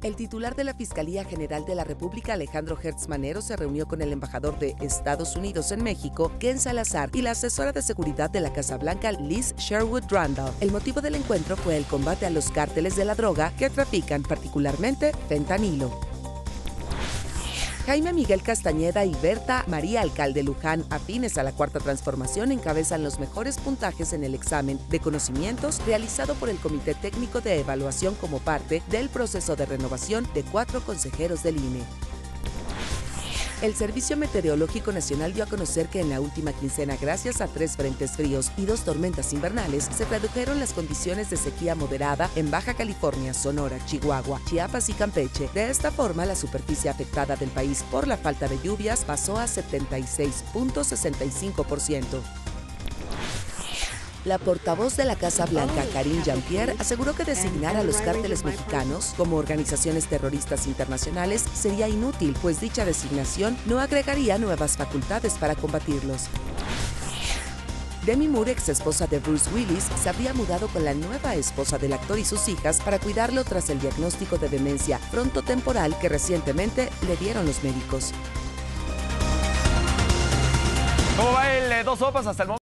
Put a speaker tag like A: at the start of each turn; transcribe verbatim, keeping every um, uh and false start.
A: El titular de la Fiscalía General de la República, Alejandro Gertz Manero, se reunió con el embajador de Estados Unidos en México, Ken Salazar, y la asesora de seguridad de la Casa Blanca, Liz Sherwood Randall. El motivo del encuentro fue el combate a los cárteles de la droga que trafican particularmente fentanilo. Jaime Miguel Castañeda y Berta María Alcalde Luján, afines a la Cuarta Transformación, encabezan los mejores puntajes en el examen de conocimientos realizado por el Comité Técnico de Evaluación como parte del proceso de renovación de cuatro consejeros del I N E. El Servicio Meteorológico Nacional dio a conocer que en la última quincena, gracias a tres frentes fríos y dos tormentas invernales, se redujeron las condiciones de sequía moderada en Baja California, Sonora, Chihuahua, Chiapas y Campeche. De esta forma, la superficie afectada del país por la falta de lluvias pasó a setenta y seis punto sesenta y cinco por ciento. La portavoz de la Casa Blanca, Karine Jean-Pierre, aseguró que designar a los cárteles mexicanos como organizaciones terroristas internacionales sería inútil, pues dicha designación no agregaría nuevas facultades para combatirlos. Demi Moore, ex esposa de Bruce Willis, se habría mudado con la nueva esposa del actor y sus hijas para cuidarlo tras el diagnóstico de demencia frontotemporal que recientemente le dieron los médicos.
B: ¿Cómo va el eh, dos sopas hasta el momento?